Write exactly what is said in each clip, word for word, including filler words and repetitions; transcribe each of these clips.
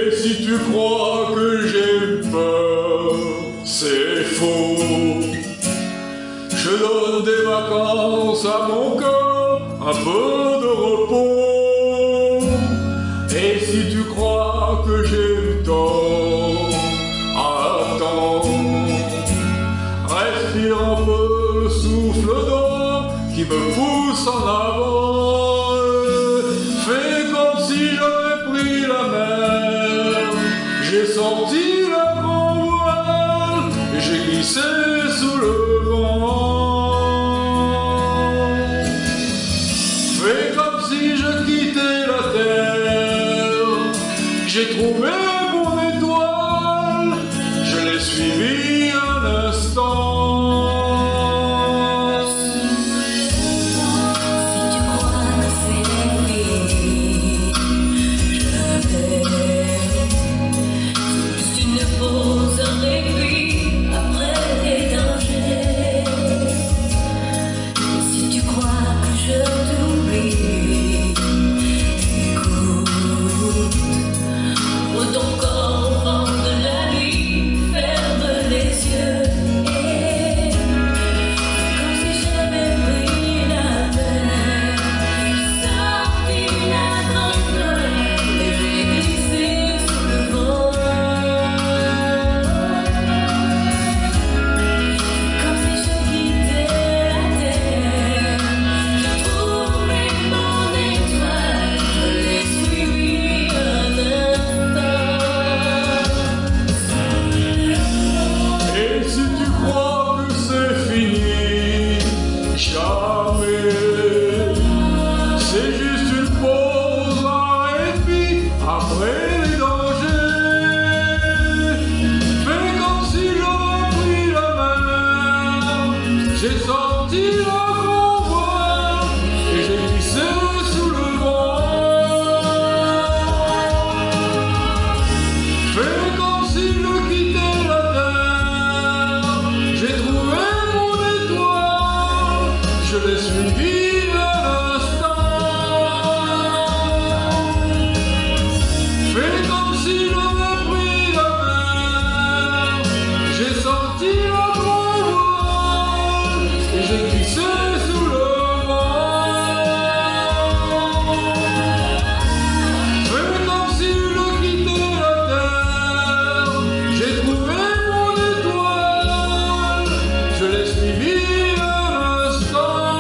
Et si tu crois que j'ai peur, c'est faux. Je donne des vacances à mon corps, un peu de repos. Et si tu crois que j'ai tort, attends. Respire un peu le souffle d'or qui me pousse en avant. Fais comme si j'avais pris la mer. J'ai sorti le grand voile et j'ai glissé sous le vent. Fais comme si je quittais la terre. J'ai trouvé mon étoile, je l'ai suivie un instant. C'est juste une pause, un répit après les dangers. Fais comme si j'avais pris la mer. J'ai sorti le grand voile et j'ai glissé sous le vent. Fais comme si je quittais la terre. J'ai trouvé mon étoile, je l'ai suivi. Fais comme si j'avais pris la mer. J'ai sorti le grand voile et j'ai glissé sous le vent. Fais comme si je quittais la terre. J'ai trouvé mon étoile, je l'ai suivi un instant.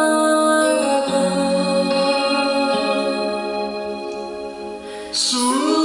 Sous